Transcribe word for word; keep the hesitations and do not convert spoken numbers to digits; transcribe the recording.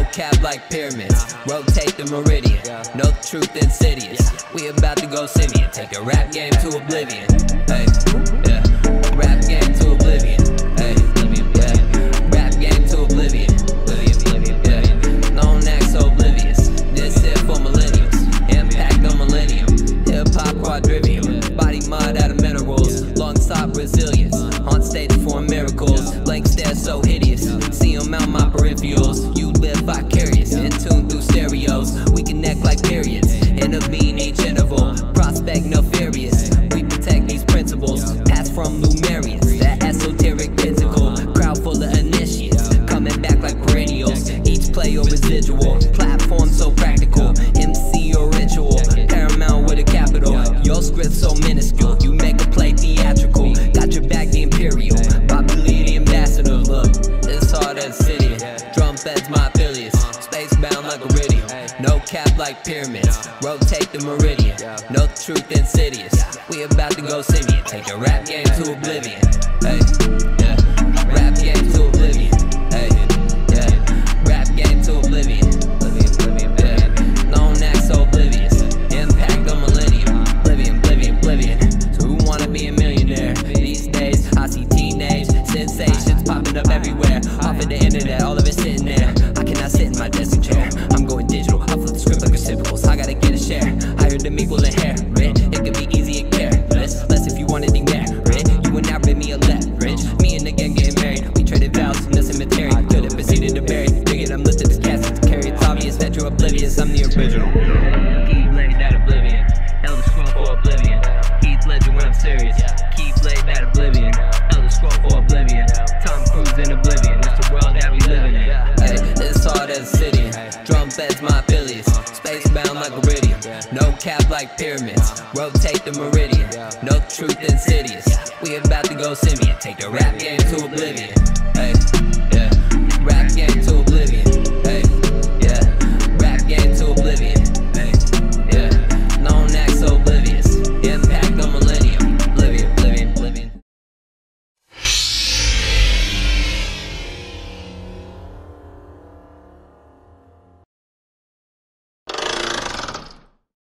No cap like pyramids, rotate the meridian. No truth insidious, we about to go simian. Take a rap game to oblivion. Hey, yeah, rap game to oblivion. Hey, yeah, rap game to oblivion. Yeah, known acts so oblivious. This here for millennials, impact the millennium. Hip hop quadrivium, body mud out of minerals. Long stop resilience, on stage for miracles. Blank stare so hideous, see them out my peripherals. You live vicarious, in tune through stereos. We connect like periods, intervene each interval. Prospect nefarious, we protect these principles. Pass from Lumerians, that esoteric physical. Crowd full of initiates, coming back like perennials. Each play or residual, platform so practical. M C or ritual, paramount with a capital. Your script so minuscule, you make a play theatrical. Got your back the imperial, Bobby Lee the ambassador. Look, it's hard as city, drum beds my affiliates. Space bound like iridium, no cap like pyramids. Rotate the meridian, no truth insidious. We about to go simian, take a rap game to oblivion. Hey, yeah, rap game to oblivion. Hey, yeah, rap game to oblivion. Yeah, known acts so oblivious, impact the millennium. Oblivion, oblivion, oblivion. So who wanna be a millionaire? These days I see teenage sensations popping up everywhere. Off of the internet, all of it sitting there. I cannot sit in my desk chair, I'm going digital. I flip the script like reciprocals, I gotta get a share. Higher than equal inherit, it could be easy and careless. Less if you wanted to get rich, you would not bring me a leverage. Me and the gang getting married, we traded vows in the cemetery. Could have proceeded to bury, figured I'm lifted as casket to carry. It's obvious that you're oblivious, I'm the original. Keep laid that oblivion, held the scroll for oblivion. Heath Ledger when I'm serious, keep laid that oblivion, held the scroll for oblivion. Tom Cruise in oblivion, it's the world that we living in. Hey, it's hard as a city, drum beds my affiliates. Space bound like iridium, no cap like pyramids. Rotate the meridian, no truth insidious. We about to go simian, take the rap game to oblivion.